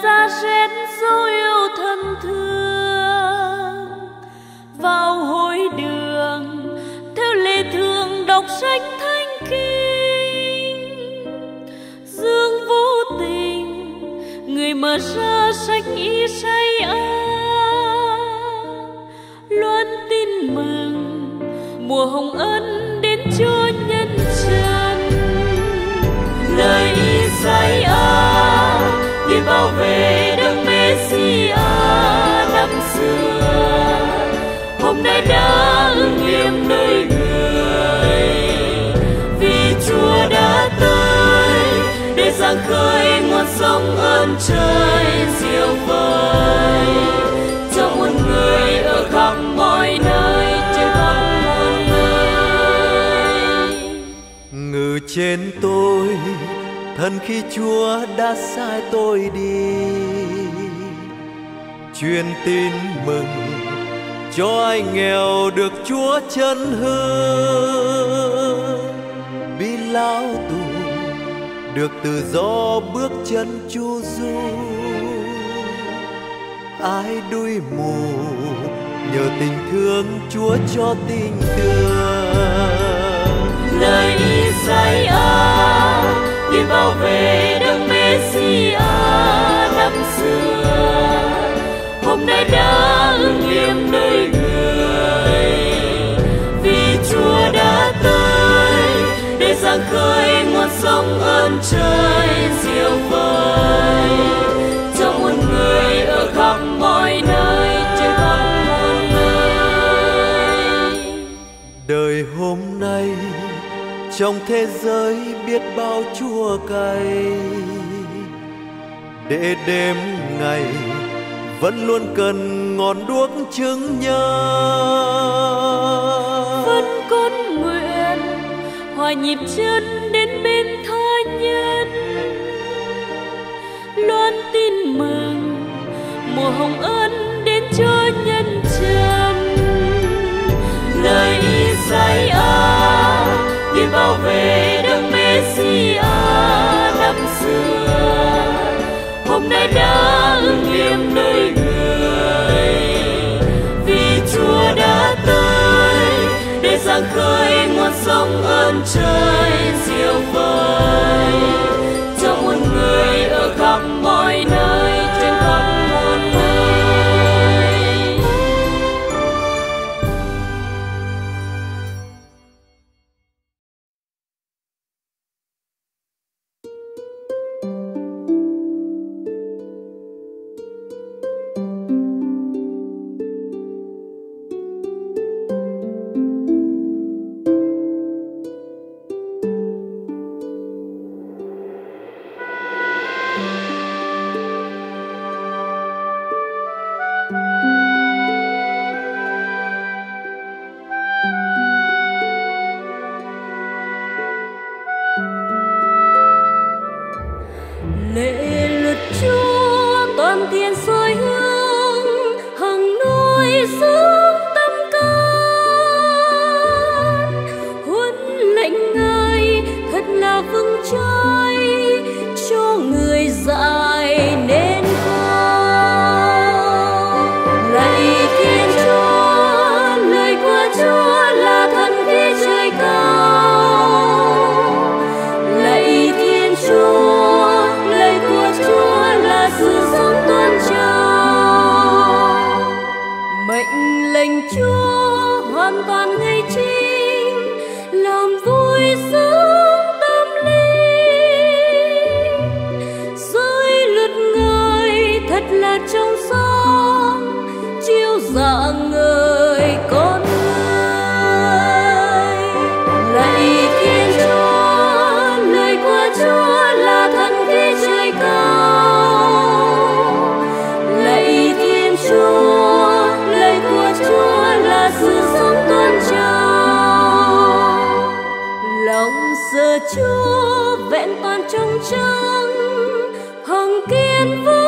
xa rét dấu yêu thân thương. Vào hội đường theo lệ thường đọc sách thánh kinh, Dương vô tình người mở ra sách Isaiah, loan tin mừng mùa hồng ân đến Chúa nhân trần. Lời Isaiah để bảo vệ đấng Messiah năm xưa, hôm nay đã ứng nghiệm nơi người, vì Chúa đã tới để giăng khơi nguồn sông ơn trời diệu vời cho muôn người ở khắp mọi nơi, trên khắp muôn nơi. Ngự trên tôi thân khi Chúa đã sai tôi đi, truyền tin mừng cho ai nghèo được Chúa chân hương, bị lao tù được tự do bước chân chu du, ai đuôi mù nhờ tình thương Chúa cho tình thương. Lời Isaiah để bảo vệ đấng Messiah năm xưa, hôm nay đã ứng nghiệm nơi người, vì Chúa đã tới để giăng khơi nguồn sông ơn trời diệu vời cho muôn người ở khắp mọi nơi, trên khắp muôn nơi. Đời hôm nay trong thế giới biết bao chua cay, để đêm ngày vẫn luôn cần ngọn đuốc chứng nhân. Vẫn con nguyện hòa nhịp chân đến bên tha nhân, loan tin mừng mùa hồng ân đến cho nhân trần. Lời Isaiah để bảo vệ đấng Messiah năm xưa, hôm nay đã ứng nghiệm nơi người, vì Chúa đã tới để giăng khơi nguồn sông ơn trời diệu vời cho muôn người ở khắp mọi nơi, trên khắp muôn nơi. Lệ luật Chúa toàn thiên soi hương, hằng nuôi dưỡng tâm can. Huấn lệnh Ngài thật là vững chãi, cho người dạy nên con. Lạy Thiên Chúa, lời của Chúa là thần khí trời cao. Lạy Thiên Chúa, Chúa là sự sống tôn trào. Mệnh lệnh Chúa hoàn toàn ngay chính, làm vui sướng tâm linh. Giới luật Ngài thật là trong sáng, chiếu rạng ngời con người. Lạy Thiên Chúa, lời của Chúa là thần khí trời cao. Lạy Thiên Chúa, lời của Chúa là sự sống tôn trào. Lòng sợ Chúa vẹn toàn trong trắng, hằng kiên vững